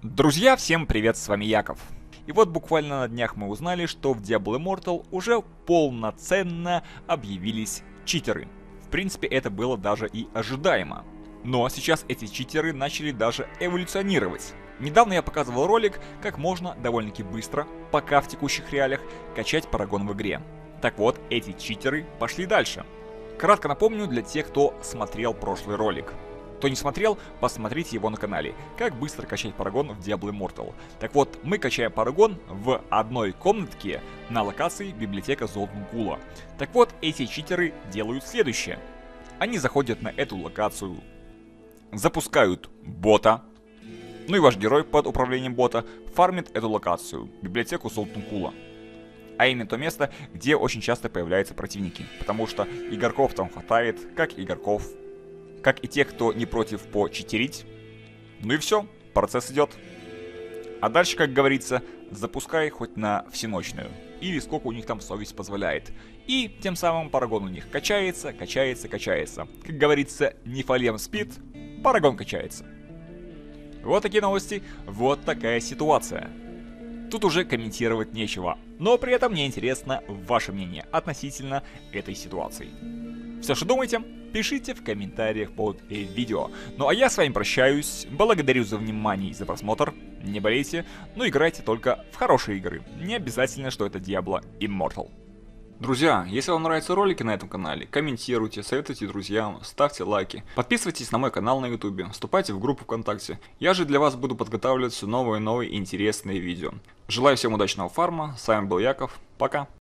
Друзья, всем привет, с вами Яков. И вот буквально на днях мы узнали, что в Diablo Immortal уже полноценно объявились читеры. В принципе, это было даже и ожидаемо. Но сейчас эти читеры начали даже эволюционировать. Недавно я показывал ролик, как можно довольно-таки быстро, пока в текущих реалиях, качать Парагон в игре. Так вот, эти читеры пошли дальше. Кратко напомню для тех, кто смотрел прошлый ролик. Кто не смотрел, посмотрите его на канале. Как быстро качать Парагон в Diablo Immortal. Так вот, мы качаем Парагон в одной комнатке на локации библиотека Золтункула. Так вот, эти читеры делают следующее. Они заходят на эту локацию, запускают бота, ну и ваш герой под управлением бота фармит эту локацию, библиотеку Золтункула. А именно то место, где очень часто появляются противники. Потому что игроков там хватает, как и тех, кто не против почитерить. Ну и все, процесс идет. А дальше, как говорится, запускай хоть на всеночную. Или сколько у них там совесть позволяет. И тем самым Парагон у них качается. Как говорится, не фалем спит, Парагон качается. Вот такие новости, вот такая ситуация. Тут уже комментировать нечего. Но при этом мне интересно ваше мнение относительно этой ситуации. Все, что думаете, пишите в комментариях под видео. Ну а я с вами прощаюсь, благодарю за внимание и за просмотр. Не болейте, но играйте только в хорошие игры. Не обязательно, что это Diablo Immortal. Друзья, если вам нравятся ролики на этом канале, комментируйте, советуйте друзьям, ставьте лайки. Подписывайтесь на мой канал на ютубе, вступайте в группу ВКонтакте. Я же для вас буду подготавливать все новые интересные видео. Желаю всем удачного фарма, с вами был Яков, пока.